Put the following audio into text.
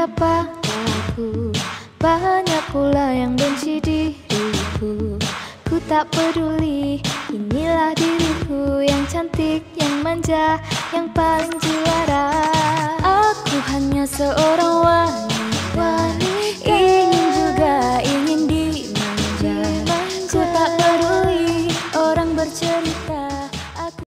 cinta padaku, banyak pula yang benci diriku. Ku tak peduli, inilah diriku yang cantik, yang manja, yang paling juara.